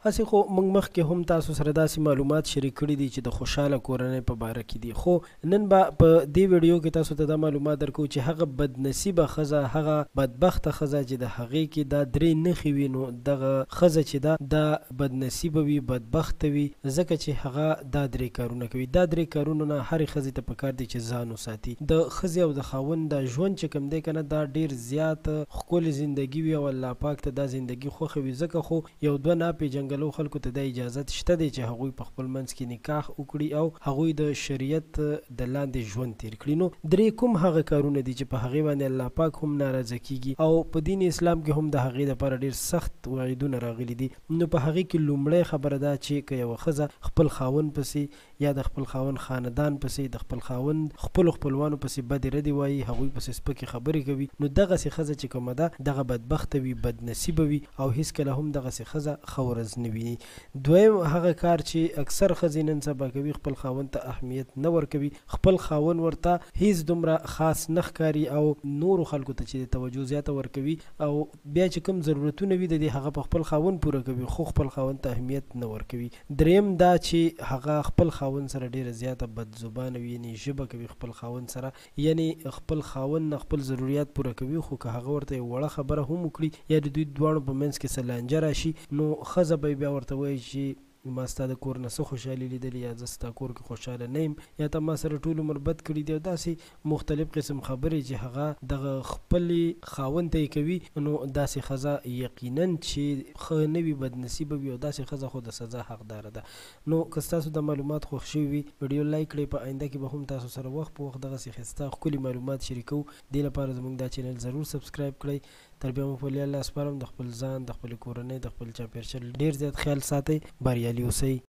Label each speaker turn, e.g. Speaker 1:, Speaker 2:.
Speaker 1: هسې خو موږ مخکې هم تاسو سره داسې معلومات شریک کړي دي چې د خوشحاله کورنۍ په باره کې دي، خو نن به په دې ویډیو کې تاسو ته دا معلومات درکو چې هغه بدنصیبه ښځه، هغه بدبخته ښځه چې د هغې کې دا درې نښې وي، نو دغه ښځه چې دا بدنصیبه وي، بدبخته وي، ځکه چې هغه دا درې کارونه کوي. دا درې کارونه نه هرې ښځې ته پکار دی چې ځان وساتي. د ښځې او د خاوند دا ژوند چې کوم دی که نه، دا ډېر زیات ښکلې زندګي وي او الله پاک ته دا زندګي خوښه وي. ځکه خو یو دوه ناپېژنګلو خلکو ته دا اجازت شته دی چې هغوی په خپل منځ کې نکاح وکړي او هغوی د شریعت د لاندې ژوند تیر کړي. نو درې کوم هغه کارونه دي چې په هغې باندې الله پاک هم ناراضه کیږي او په دین اسلام کې هم د هغې دپاره ډېر سخت وعیدونه راغلي دي. نو په هغې کې لومړی خبره دا چې که یوه ښځه خپل خاوند پسې یا د خپل خاوند خاندان پسې، د خپل خاوند خپلو خپلوانو پسې بدې ردې وایي، هغوی پسې سپکې خبرې کوي، نو دغسې ښځه چې کومه ده دغه بدبخته وي، بدنصیبه وي او هېڅکله هم دغسې ښځه ښه ورځ نه ویني. دویم هغه کار چې اکثر ښځې نن سبا کوي، خپل خاوند ته اهمیت نه ورکوي، خپل خاوند ورته هیڅ دومره خاص نه ښکاري او نورو خلکو ته چې توجه زیاته ورکوي او بیا چې کوم ضرورتونه وي د دې هغه په خپل خاوند پوره کوي، خو خپل خاوند ته اهمیت نه ورکوي. دریم دا چې هغه خپل خاوند سره ډېره زیاته بدزبانه وي، یعنې ژبه کوي خپل خاوند سره، یعنې خپل خاوند نه خپل ضروریات پوره کوي، خو که هغه ورته یو وړه خبره هم وکړي یا د دوی دواړو په منځ کې څه لانجه راشي، نو ښځه به بیا ورته وایي چې ما ستا د کور نه څه خوشحالي لیدلې، یا زه ستا کور کې خوشحاله نه یم، یا ته ما سره ټول عمر بد کړي دي، او داسې مختلف قسم خبرې چې هغه دغه خپلې خاوند ته یې کوي. نو داسې ښځه یقینا چې ښه نه وي، بدنصیبه وي او داسې ښځه خو د سزا حقداره ده. نو که ستاسو د معلومات خوښ شوي وي، ویډیو لایک کړئ. په آینده کې به هم تاسو سره وخت په وخت دغسې ښایسته ښکلي معلومات شریکوو. دې لپاره زموږ دا چینل ضرور سبسکرایب کړئ. تر بیا مو په الله سپارم، د خپل ځان، د خپلې کورنۍ، د خپل چاپېریال ډېر زیات خیال ساتئ. بریالي اوسئ.